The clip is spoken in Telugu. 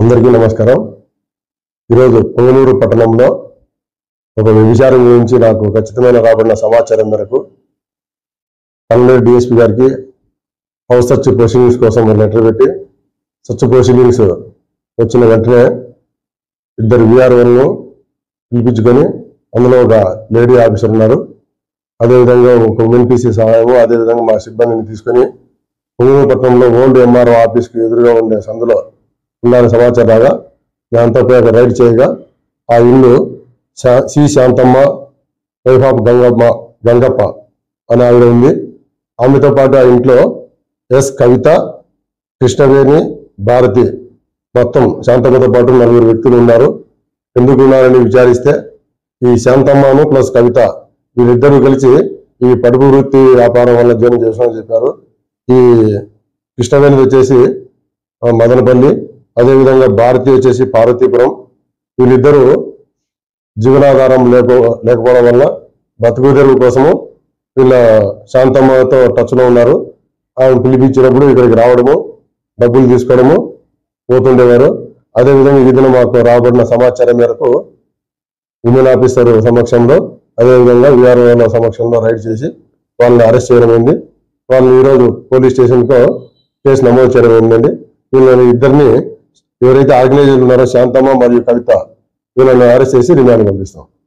అందరికీ నమస్కారం। ఈరోజు పొంగనూరు పట్టణంలో ఒక విచారం గురించి నాకు ఖచ్చితమైన రాబడిన సమాచారం మేరకు పల్నాడు డిఎస్పీ గారికి హౌస్ సర్చ్ ప్రొసీడింగ్స్ కోసం లెటర్ పెట్టి సర్చ్ ప్రొసీడింగ్స్ వచ్చిన వెంటనే ఇద్దరు విఆర్ఓలను పిలిపించుకొని అందులో ఒక లేడీ ఆఫీసర్ ఉన్నారు, అదేవిధంగా ఒక ఎన్పిసి సహాయము, అదేవిధంగా మా సిబ్బందిని తీసుకొని పొంగనూరు పట్టణంలో ఓల్డ్ ఎంఆర్ఓ ఆఫీస్కి ఎదురుగా ఉండే సందులో ఉండాలని సమాచారం రాగా దాంతో రైడ్ చేయగా ఆ ఇల్లు C Shanthamma wife of Gangappa అని ఆవిడ ఉంది। ఆమెతో పాటు ఆ ఇంట్లో ఎస్ కవిత, కృష్ణవేణి, భారతి మొత్తం శాంతమ్మతో పాటు 4 వ్యక్తులు ఉన్నారు। ఎందుకు ఉన్నారని విచారిస్తే ఈ శాంతమ్మను ప్లస్ కవిత వీళ్ళిద్దరూ కలిసి ఈ పడుపు వృత్తి వ్యాపారం వల్ల జీవనం చేస్తామని చెప్పారు। ఈ కృష్ణవేణి వచ్చేసి మదనపల్లి, అదేవిధంగా భారతి వచ్చేసి పార్వతీపురం। వీళ్ళిద్దరూ జీవనాధారం లేకపోవడం వల్ల బతుకు తెరువు కోసము వీళ్ళ శాంతమ్మతో టచ్లో ఉన్నారు। ఆమె పిలిపించినప్పుడు ఇక్కడికి రావడము, డబ్బులు తీసుకోవడము పోతుండేవారు। అదేవిధంగా ఈ దినం మాకు రాబడిన సమాచారం మేరకు ఉమెన్ ఆఫీసర్ సమక్షంలో అదేవిధంగా విఆర్ఓల సమక్షంలో రైడ్ చేసి వాళ్ళని అరెస్ట్ చేయడం అయింది। వాళ్ళని ఈరోజు పోలీస్ స్టేషన్లో కేసు నమోదు చేయడం అయిందండి। వీళ్ళని ఇద్దరిని ఎవరైతే ఆర్గనైజర్లు ఉన్నారో శాంతమ్మ మరియు కవిత వీళ్ళని అరెస్ట్ చేసి రిమాండ్ పంపిస్తాం।